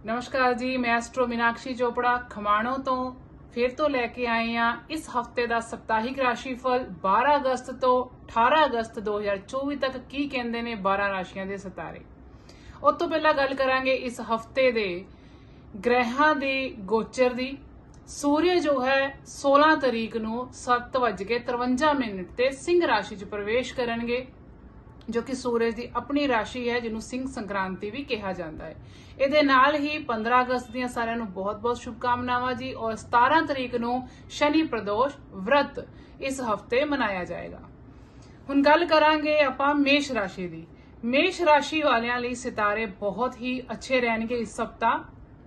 नमस्कार जी, मैं एस्ट्रो मीनाक्षी चोपड़ा खमाणों तो फिर तो लेके आए हैं इस हफ्ते का सप्ताहिक राशिफल 12 अगस्त तो 18 अगस्त 2024 तक की कहते ने 12 राशियां दे सितारे। उस तो पहला गल करांगे इस हफ्ते दे ग्रहां दे गोचर दी। सूर्य जो है 16 तरीक नूं 7:53 ते सिंह राशि च प्रवेश करनगे, जो कि सूरज की अपनी राशि है जिन्हों सिंह संक्रांति भी कहा जाता है। ਇਹਦੇ ਨਾਲ ही 15 अगस्त ਦੀਆਂ ਸਾਰਿਆਂ ਨੂੰ बहुत-बहुत शुभकामनावां जी। और 17 तरीक ਨੂੰ शनि प्रदोष व्रत इस हफ्ते मनाया जाएगा। ਹੁਣ ਗੱਲ ਕਰਾਂਗੇ ਆਪਾਂ ਮੇष राशि ਦੀ। मेष राशि ਵਾਲਿਆਂ ਲਈ सितारे बहुत ही अच्छे ਰਹਿਣਗੇ इस सप्ताह।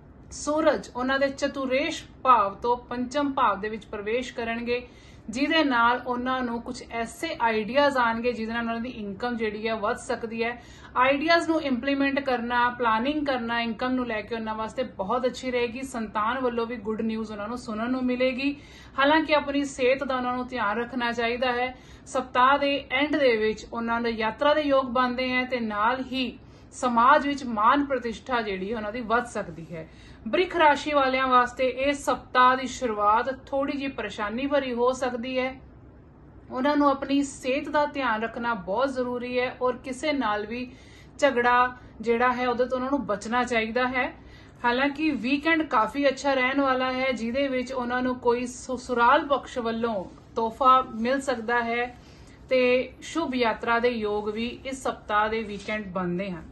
सूरज ਉਹਨਾਂ ਦੇ ਚਤੁਰੇਸ਼ ਭਾਵ ਤੋਂ ਪੰਚਮ ਭਾਵ ਦੇ ਵਿੱਚ ਪ੍ਰਵੇਸ਼ ਕਰਨਗੇ, ਜਿਹਦੇ ਨਾਲ ਉਹਨਾਂ ਨੂੰ ਕੁਝ ਐਸੇ ਆਈਡੀਆਜ਼ ਆਣਗੇ ਜਿਹਦੇ ਨਾਲ ਉਹਨਾਂ ਦੀ ਇਨਕਮ ਜਿਹੜੀ ਹੈ ਵੱਧ ਸਕਦੀ ਹੈ। ਆਈਡੀਆਜ਼ ਨੂੰ ਇੰਪਲੀਮੈਂਟ ਕਰਨਾ, ਪਲਾਨਿੰਗ ਕਰਨਾ ਇਨਕਮ ਨੂੰ ਲੈ ਕੇ ਉਹਨਾਂ ਵਾਸਤੇ ਬਹੁਤ ਅੱਛੀ ਰਹੇਗੀ। ਸੰਤਾਨ ਵੱਲੋਂ ਵੀ ਗੁੱਡ ਨਿਊਜ਼ ਉਹਨਾਂ ਨੂੰ ਸੁਣਨ ਨੂੰ ਮਿਲੇਗੀ। ਹਾਲਾਂਕਿ ਆਪਣੀ ਸਿਹਤ ਦਾ ਉਹਨਾਂ ਨੂੰ ਧਿਆਨ ਰੱਖਣਾ ਚਾਹੀਦਾ ਹੈ। ਸਪਤਾਹ ਦੇ ਐਂਡ ਦੇ ਵਿੱਚ ਉਹਨਾਂ ਦੇ ਯਾਤਰਾ ਦੇ ਯੋਗ ਬਣਦੇ ਹੈ ਤੇ ਨਾਲ ਹੀ समाज विच मान प्रतिष्ठा जिहड़ी उन्हां दी वध सकदी है। वृक्ष राशि वालियां वास्ते इस सप्ताह की शुरुआत थोड़ी जी परेशानी भरी हो सकती है। उन्हां नूं अपनी सेहत का ध्यान रखना बहुत जरूरी है और किसी नाल भी झगड़ा जिहड़ा है उहदे तों उन्हां नूं बचना चाहिदा है। हालांकि वीकेंड काफ़ी अच्छा रहन वाला है, जिहदे विच उन्हां नूं कोई ससुराल पक्ष वल्लों तोहफा मिल सकता है ते शुभ यात्रा दे योग भी इस सप्ताह दे वीकेंड बनते हैं।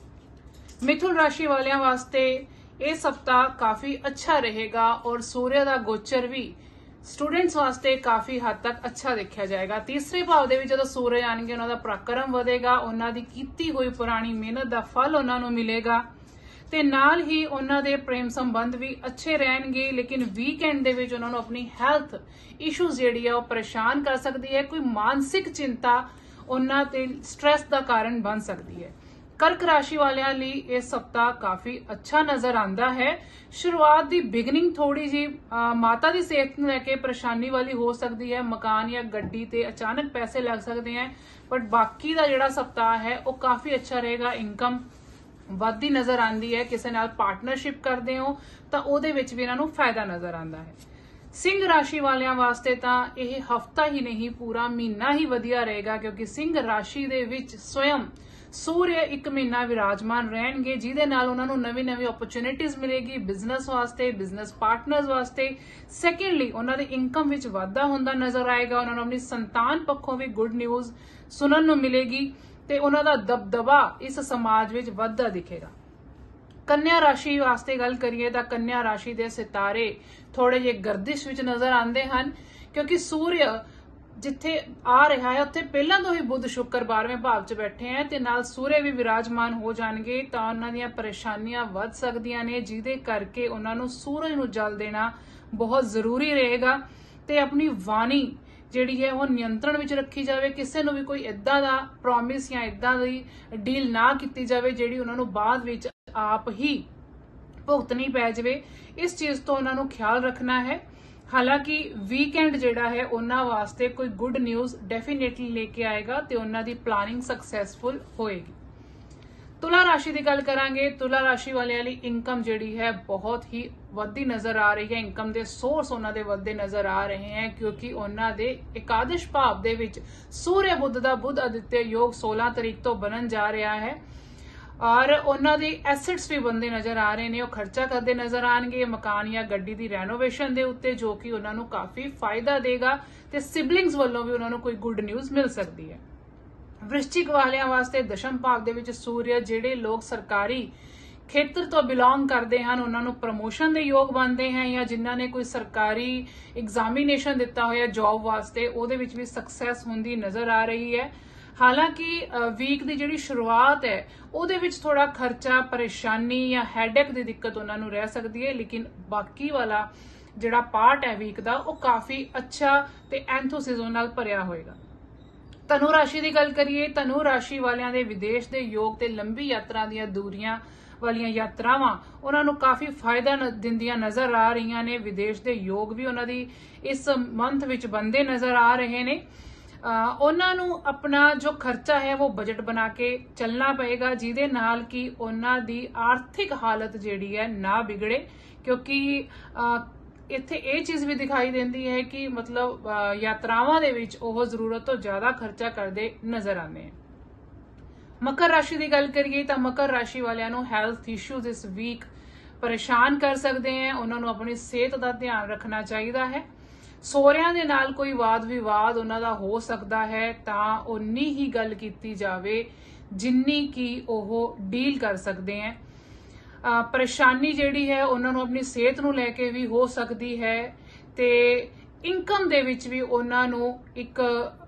मिथुन राशि वालियां वास्ते यह सप्ताह काफी अच्छा रहेगा और सूर्य का गोचर भी स्टूडेंट्स वास्ते काफी हद तक अच्छा देखा जाएगा। तीसरे भाव दे विच जदों सूरज आएंगे उन्हां दा पराक्रम वधेगा, उन्हां दी कीती हुई पुरानी मेहनत का फल उन्हां नूं मिलेगा ते नाल ही उन्हां दे प्रेम संबंध भी अच्छे रहणगे। लेकिन वीकेंड दे विच उन्हां नूं अपनी हैल्थ इशूज जिहड़ी है वह परेशान कर सकती है। कोई मानसिक चिंता उन्हां ते स्ट्रेस का कारण बन सकती है। कर्क राशि वालियां लई यह सप्ताह काफी अच्छा नजर आता है। शुरुआत की बिगनिंग थोड़ी जी माता की सेहत को लेके परेशानी वाली हो सकती है। मकान या गड्डी ते अचानक पैसे लग सकते हैं, बट बाकी का जिहड़ा सप्ताह है वह काफी अच्छा रहेगा। इनकम वधदी नजर आती है। किसी नाल पार्टनरशिप करते हो तो उहदे विच भी इन्हां नूं फायदा नजर आता है। सिंह राशि वालियां वास्ते तां यह हफ्ता ही नहीं पूरा महीना ही वधिया रहेगा, क्योंकि सिंह राशि दे विच स्वयं सूर्य एक महीना विराजमान रहेंगे, जिहदे नाल उन्हां नूं नवी नवी अपॉर्चुनिटीज मिलेगी बिजनेस वास्ते, बिजनेस पार्टनर्स वास्ते। सैकेंडली उन्हां दी इनकम विच वाधा हुंदा नजर आएगा। उन्हां नूं अपनी संतान पक्षों भी गुड न्यूज़ सुनन नूं मिलेगी ते उन्हां दा दबदबा इस समाज विच वधदा दिखेगा। कन्या राशि वास्ते गल करिए तां कन्या राशि दे सितारे थोड़े जे गर्दिश विच नजर आंदे हन, क्योंकि सूर्य जिथे आ रहा है उत्थे पहलां तो ही बुध शुक्र 12वें भाव च बैठे हैं ते नाल सूर्य भी विराजमान हो जाणगे, तां उन्हां दीयां परेशानियां वध सकदियां ने, जिहदे करके उन्हां नूं सूरज नूं जल देना बहुत जरूरी रहेगा ते अपनी वाणी जिहड़ी है वो नियंत्रण विच रखी जावे। किसी नूं भी कोई इदां दा प्रॉमिस या इदां दी डील ना कीती जावे जिहड़ी उन्हां नूं बाद विच आप ही भुगतनी पै जावे। इस चीज तो उन्हां नूं ख्याल रखना है। हालांकि वीकेंड जिहड़ा है उन्हां वास्ते कोई गुड न्यूज़ डेफिनेटली लेके आएगा ते उन्हां दी प्लानिंग सक्सैसफुल होएगी। तुला राशि की गल करांगे। तुला राशि वालियां लई इनकम जिहड़ी है बहुत ही वधदी नजर आ रही है। इनकम के सोर्स उन्हां दे वधदे नजर आ रहे हैं, क्योंकि उन्हां दे एकादश भाव दे विच सूर्य बुध दा बुध आदित्य योग 16 तरीक तो बनन जा रहा है और उन्हां दे एसेट्स भी बनते नजर आ रहे हैं। वो खर्चा करते नजर आएंगे मकान या गड्डी की रेनोवेशन के उत्ते, जो कि उन्होंने काफी फायदा देगा ते सिबलिंग्स वालों भी उन्होंने कोई गुड न्यूज़ मिल सकती है। वृश्चिक वालियां वास्ते दशम भाव दे विच सूर्य, जिहड़े लोग सरकारी खेतर तो बिलोंग करते हैं उन्होंने प्रमोशन के योग बनते हैं, या जिन्हों ने कोई सरकारी एग्जामिनेशन दिता होया जॉब वास्ते उहदे विच भी सक्सैस होंदी नजर आ रही है। हालांकि वीक की जिहड़ी शुरुआत है उहदे विच थोड़ा खर्चा, परेशानी या हैडेक की दिक्कत उन्हां नूं रह सकती है, लेकिन बाकी वाला जिहड़ा पार्ट है वीक का वो काफ़ी अच्छा ते एंथुसिज्म नाल भरिया होएगा। धनु राशि की गल करिए। धनु राशि वालियां दे विदेश के योग ते लंबी यात्रा दीयां दूरियां वालियां यात्रावां उन्हां नूं काफ़ी फायदा दिंदियां नजर आ रही ने। विदेश के योग भी उन्हां दी इस मंथ विच बनदे नजर आ रहे ने। ਉਹਨਾਂ ਨੂੰ ਆਪਣਾ ਜੋ ਖਰਚਾ ਹੈ ਉਹ ਬਜਟ ਬਣਾ ਕੇ ਚੱਲਣਾ ਪਏਗਾ, ਜਿਹਦੇ ਨਾਲ ਕਿ ਉਹਨਾਂ ਦੀ ਆਰਥਿਕ ਹਾਲਤ ਜਿਹੜੀ ਹੈ ਨਾ ਵਿਗੜੇ। ਕਿਉਂਕਿ ਇੱਥੇ ਇਹ ਚੀਜ਼ ਵੀ ਦਿਖਾਈ ਦਿੰਦੀ ਹੈ ਕਿ ਮਤਲਬ ਯਾਤਰਾਵਾਂ ਦੇ ਵਿੱਚ ਉਹ ਜ਼ਰੂਰਤ ਤੋਂ ਜ਼ਿਆਦਾ ਖਰਚਾ ਕਰਦੇ ਨਜ਼ਰ ਆਉਂਦੇ ਹਨ। ਮਕਰ ਰਾਸ਼ੀ ਦੀ ਗੱਲ ਕਰੀਏ ਤਾਂ ਮਕਰ ਰਾਸ਼ੀ ਵਾਲਿਆਂ ਨੂੰ ਹੈਲਥ ਇਸ਼ੂਜ਼ ਇਸ ਵੀਕ ਪਰੇਸ਼ਾਨ ਕਰ ਸਕਦੇ हैं। ਉਹਨਾਂ ਨੂੰ ਆਪਣੀ ਸਿਹਤ ਦਾ ਧਿਆਨ ਰੱਖਣਾ ਚਾਹੀਦਾ ਹੈ। ਸਹੁਰਿਆਂ ਦੇ ਨਾਲ ਕੋਈ ਵਾਦ ਵਿਵਾਦ ਉਹਨਾਂ ਦਾ ਹੋ ਸਕਦਾ ਹੈ, ਤਾਂ ਉਨੀ ਹੀ ਗੱਲ ਕੀਤੀ ਜਾਵੇ ਜਿੰਨੀ ਕਿ ਉਹ ਡੀਲ ਕਰ ਸਕਦੇ ਹੈ। ਪਰੇਸ਼ਾਨੀ ਜਿਹੜੀ ਹੈ ਉਹਨਾਂ ਨੂੰ ਆਪਣੀ ਸਿਹਤ ਨੂੰ ਲੈ ਕੇ ਵੀ ਹੋ ਸਕਦੀ ਹੈ, ਤੇ ਇਨਕਮ ਦੇ ਵਿੱਚ ਵੀ ਉਹਨਾਂ ਨੂੰ ਇੱਕ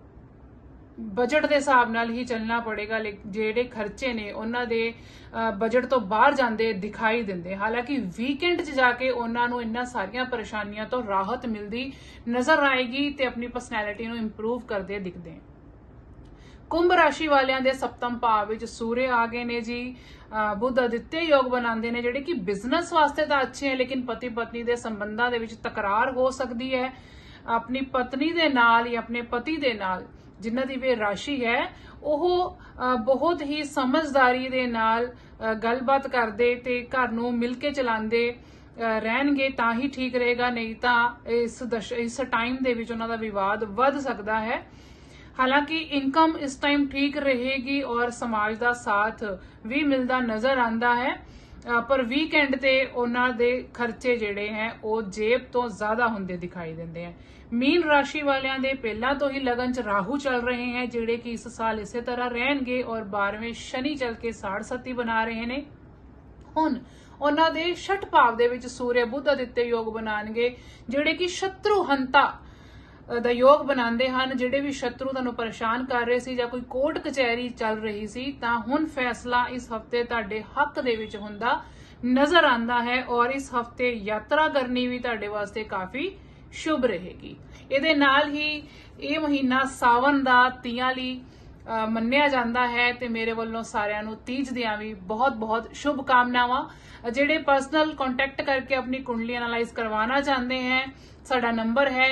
ਬਜਟ ਦੇ ਹਿਸਾਬ ਨਾਲ ਹੀ ਚੱਲਣਾ ਪੜੇਗਾ। ਜਿਹੜੇ ਖਰਚੇ ਨੇ ਉਹਨਾਂ ਦੇ ਬਜਟ ਤੋਂ ਬਾਹਰ ਜਾਂਦੇ ਦਿਖਾਈ ਦਿੰਦੇ। ਹਾਲਾਂਕਿ ਵੀਕਐਂਡ 'ਚ ਜਾ ਕੇ ਉਹਨਾਂ ਨੂੰ ਇਹਨਾਂ ਸਾਰੀਆਂ ਪਰੇਸ਼ਾਨੀਆਂ ਤੋਂ ਰਾਹਤ ਮਿਲਦੀ ਨਜ਼ਰ ਆਏਗੀ ਤੇ ਆਪਣੀ ਪਰਸਨੈਲਿਟੀ ਨੂੰ ਇੰਪਰੂਵ ਕਰਦੇ ਦਿਖਦੇ। ਕੁੰਭ ਰਾਸ਼ੀ ਵਾਲਿਆਂ ਦੇ ਸਪਤਮ ਭਾਵ ਵਿੱਚ ਸੂਰਯ ਆ ਗਏ ਨੇ ਜੀ। ਬੁੱਧ ਅਦਿੱਤਿਆ ਯੋਗ ਬਣਾਉਂਦੇ ਨੇ, ਜਿਹੜੇ ਕਿ ਬਿਜ਼ਨਸ ਵਾਸਤੇ ਤਾਂ ਅੱਛੇ ਹੈ, ਲੇਕਿਨ ਪਤੀ ਪਤਨੀ ਦੇ ਸੰਬੰਧਾਂ ਦੇ ਵਿੱਚ ਤਕਰਾਰ ਹੋ ਸਕਦੀ ਹੈ। ਆਪਣੀ ਪਤਨੀ ਦੇ ਨਾਲ ਜਾਂ ਆਪਣੇ ਪਤੀ ਦੇ ਨਾਲ ਜਿਨ੍ਹਾਂ ਦੀ ਵੀ ਰਾਸ਼ੀ ਹੈ ਉਹ ਬਹੁਤ ਹੀ ਸਮਝਦਾਰੀ ਦੇ ਨਾਲ ਗੱਲਬਾਤ ਕਰਦੇ ਤੇ ਘਰ ਨੂੰ ਮਿਲ ਕੇ ਚਲਾਉਂਦੇ ਰਹਿਣਗੇ ਤਾਂ ਹੀ ਠੀਕ ਰਹੇਗਾ, ਨਹੀਂ ਤਾਂ ਇਸ ਟਾਈਮ ਦੇ ਵਿੱਚ ਉਹਨਾਂ ਦਾ ਵਿਵਾਦ ਵੱਧ ਸਕਦਾ ਹੈ। ਹਾਲਾਂਕਿ ਇਨਕਮ ਇਸ ਟਾਈਮ ਠੀਕ ਰਹੇਗੀ ਔਰ ਸਮਾਜ ਦਾ ਸਾਥ ਵੀ ਮਿਲਦਾ ਨਜ਼ਰ ਆਉਂਦਾ ਹੈ, ਪਰ ਵੀਕਐਂਡ ਤੇ ਉਹਨਾਂ ਦੇ ਖਰਚੇ ਜਿਹੜੇ ਹੈ ਉਹ ਜੇਬ ਤੋਂ ਜ਼ਿਆਦਾ ਹੁੰਦੇ ਦਿਖਾਈ ਦਿੰਦੇ ਹੈ। ਮੀਨ ਰਾਸ਼ੀ ਵਾਲਿਆਂ ਦੇ ਪਹਿਲਾਂ ਤੋਂ ਹੀ ਲਗਨ ਚ ਰਾਹੂ ਚੱਲ ਰਹੇ ਹੈ, ਜਿਹੜੇ ਕਿ ਇਸ ਸਾਲ ਇਸੇ ਤਰ੍ਹਾਂ ਰਹਿਣਗੇ ਔਰ 12ਵੇਂ ਸ਼ਨੀ ਚੱਲ ਕੇ ਸਾੜਸਤੀ ਬਣਾ ਰਹੇ ਨੇ। ਹੁਣ ਉਹਨਾਂ ਦੇ ਛਠ ਭਾਵ ਦੇ ਵਿੱਚ ਸੂਰਯ ਬੁੱਧ ਅਦਿੱਤਿਆ ਯੋਗ ਬਣਾਉਣਗੇ, ਜਿਹੜੇ ਕਿ ਸ਼ਤਰੂ ਹੰਤਾ ਦਾ ਯੋਗ ਬਣਾਉਂਦੇ ਹਨ। ਜਿਹੜੇ ਵੀ ਸ਼ਤਰੂ ਤੁਹਾਨੂੰ ਪਰੇਸ਼ਾਨ ਕਰ ਰਹੇ ਸੀ ਜਾਂ ਕੋਈ ਕੋਰਟ ਕਚਹਿਰੀ ਚੱਲ ਰਹੀ ਸੀ, ਤਾਂ ਹੁਣ ਫੈਸਲਾ ਇਸ ਹਫਤੇ ਤੁਹਾਡੇ ਹੱਕ ਦੇ ਵਿੱਚ ਹੁੰਦਾ ਨਜ਼ਰ ਆਉਂਦਾ ਹੈ ਔਰ ਇਸ ਹਫਤੇ ਯਾਤਰਾ ਕਰਨੀ ਵੀ ਤੁਹਾਡੇ ਵਾਸਤੇ ਕਾਫੀ ਸ਼ੁਭ ਰਹੇਗੀ। ਇਹਦੇ ਨਾਲ ਹੀ ਇਹ ਮਹੀਨਾ ਸਾਵਨ ਦਾ ਤੀਆਂ ਲਈ ਮੰਨਿਆ ਜਾਂਦਾ ਹੈ ਤੇ ਮੇਰੇ ਵੱਲੋਂ ਸਾਰਿਆਂ ਨੂੰ ਤੀਜ ਦੀਆਂ ਵੀ ਬਹੁਤ ਸ਼ੁਭ ਕਾਮਨਾਵਾਂ। ਜਿਹੜੇ ਪਰਸਨਲ ਕੰਟੈਕਟ ਕਰਕੇ ਆਪਣੀ ਕੁੰਡਲੀ ਐਨਾਲਾਈਜ਼ ਕਰਵਾਉਣਾ ਚਾਹੁੰਦੇ हैं, ਸਾਡਾ ਨੰਬਰ ਹੈ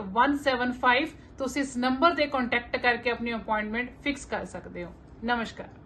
9815898175। ਤੁਸੀਂ ਇਸ ਨੰਬਰ ਤੇ ਕੰਟੈਕਟ ਕਰਕੇ ਆਪਣੀ ਅਪਾਇੰਟਮੈਂਟ ਫਿਕਸ ਕਰ ਸਕਦੇ ਹੋ। ਨਮਸਕਾਰ।